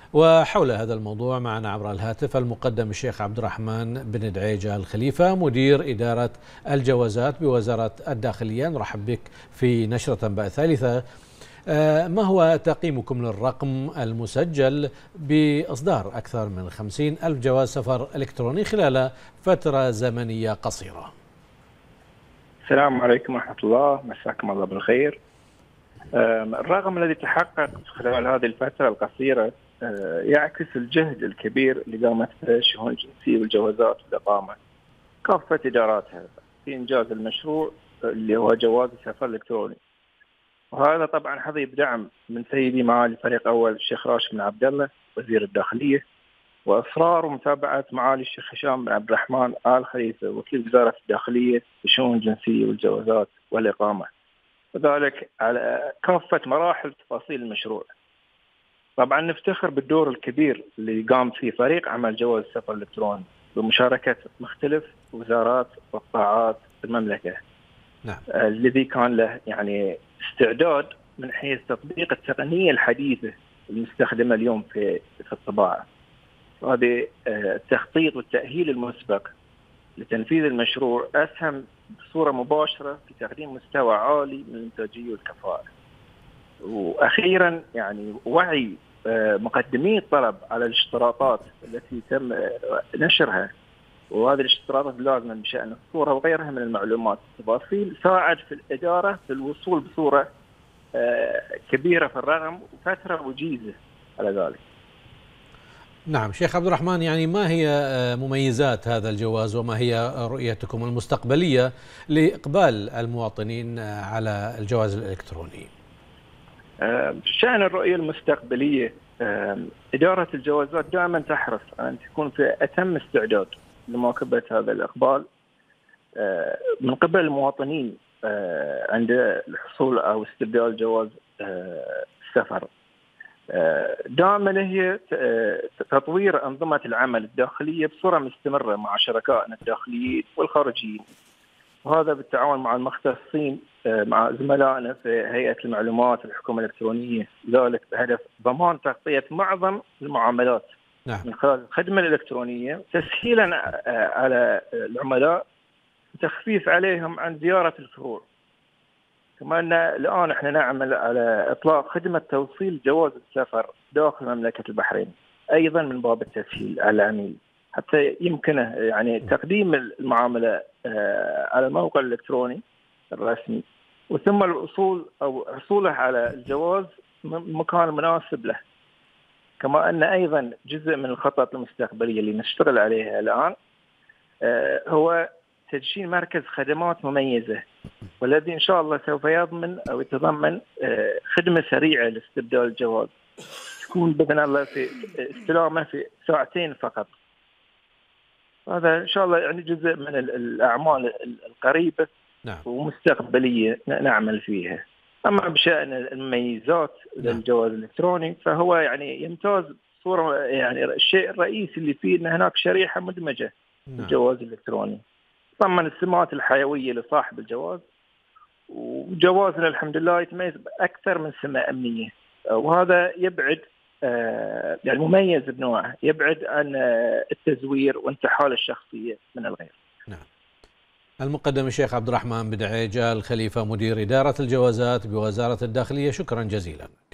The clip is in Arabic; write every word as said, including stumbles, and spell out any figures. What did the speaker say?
وحول هذا الموضوع معنا عبر الهاتف المقدم الشيخ عبد الرحمن بن دعيجة الخليفة مدير إدارة الجوازات بوزارة الداخلية. نرحب بك في نشرة أنباء ثالثة. ما هو تقييمكم للرقم المسجل بإصدار أكثر من خمسين ألف جواز سفر إلكتروني خلال فترة زمنية قصيرة؟ السلام عليكم ورحمة الله، مساكم الله بالخير. الرقم الذي تحقق خلال هذه الفترة القصيرة يعكس الجهد الكبير اللي قامت به الشؤون الجنسية والجوازات والإقامة كافة إداراتها في إنجاز المشروع اللي هو جواز السفر الإلكتروني. وهذا طبعا حظي بدعم من سيدي معالي فريق أول الشيخ راشد بن عبد الله وزير الداخلية، وإصرار ومتابعة معالي الشيخ هشام بن عبد الرحمن آل خليفة وكيل وزارة الداخلية للشؤون الجنسية والجوازات والإقامة، وذلك على كافة مراحل تفاصيل المشروع. طبعا نفتخر بالدور الكبير اللي قام فيه فريق عمل جواز السفر الإلكتروني بمشاركة مختلف وزارات وقطاعات المملكة. نعم. الذي كان له يعني استعداد من حيث تطبيق التقنية الحديثة المستخدمة اليوم في في الطباعة. هذه التخطيط والتأهيل المسبق لتنفيذ المشروع أسهم بصورة مباشرة في تقديم مستوى عالي من الإنتاجية والكفاءة. وأخيرا يعني وعي مقدمي الطلب على الاشتراطات التي تم نشرها، وهذه الاشتراطات لازمة بشأن الصورة وغيرها من المعلومات التفاصيل ساعد في الإدارة في الوصول بصورة كبيرة في الرقم وفترة وجيزة على ذلك. نعم شيخ عبد الرحمن، يعني ما هي مميزات هذا الجواز وما هي رؤيتكم المستقبلية لإقبال المواطنين على الجواز الإلكتروني؟ بشأن الرؤية المستقبلية، إدارة الجوازات دائما تحرص أن تكون في أتم استعداد لمواكبة هذا الإقبال من قبل المواطنين عند الحصول أو استبدال جواز السفر. دائما هي تطوير أنظمة العمل الداخلية بصورة مستمرة مع شركائنا الداخليين والخارجيين، وهذا بالتعاون مع المختصين مع زملائنا في هيئة المعلومات والحكومة الإلكترونية، ذلك بهدف ضمان تغطية معظم المعاملات نعم. من خلال الخدمة الإلكترونية، تسهيلا على العملاء وتخفيف عليهم عن زيارة الفروع. كما أن الآن احنا نعمل على إطلاق خدمة توصيل جواز السفر داخل مملكة البحرين أيضا من باب التسهيل على العميل حتى يمكنه يعني تقديم المعاملة على الموقع الإلكتروني الرسمي، وثم الوصول أو حصوله على الجواز مكان مناسب له. كما أن أيضا جزء من الخطط المستقبلية اللي نشتغل عليها الآن هو تدشين مركز خدمات مميزة، والذي إن شاء الله سوف يضمن أو يتضمن خدمة سريعة لاستبدال الجواز تكون بإذن الله في استلامه في ساعتين فقط. هذا إن شاء الله يعني جزء من الأعمال القريبة نعم. ومستقبلية نعمل فيها. أما بشأن المميزات للجواز الإلكتروني فهو يعني يمتاز صورة، يعني الشيء الرئيسي اللي فيه أن هناك شريحة مدمجة نعم. الجواز الإلكتروني ضمن السمات الحيوية لصاحب الجواز، وجوازنا الحمد لله يتميز بأكثر من سمة أمنية، وهذا يبعد يعني مميز بنوعه، يبعد عن التزوير وانتحال الشخصية من الغير. نعم. المقدم الشيخ عبد الرحمن بن دعيجة الخليفة مدير إدارة الجوازات بوزارة الداخلية، شكرا جزيلا.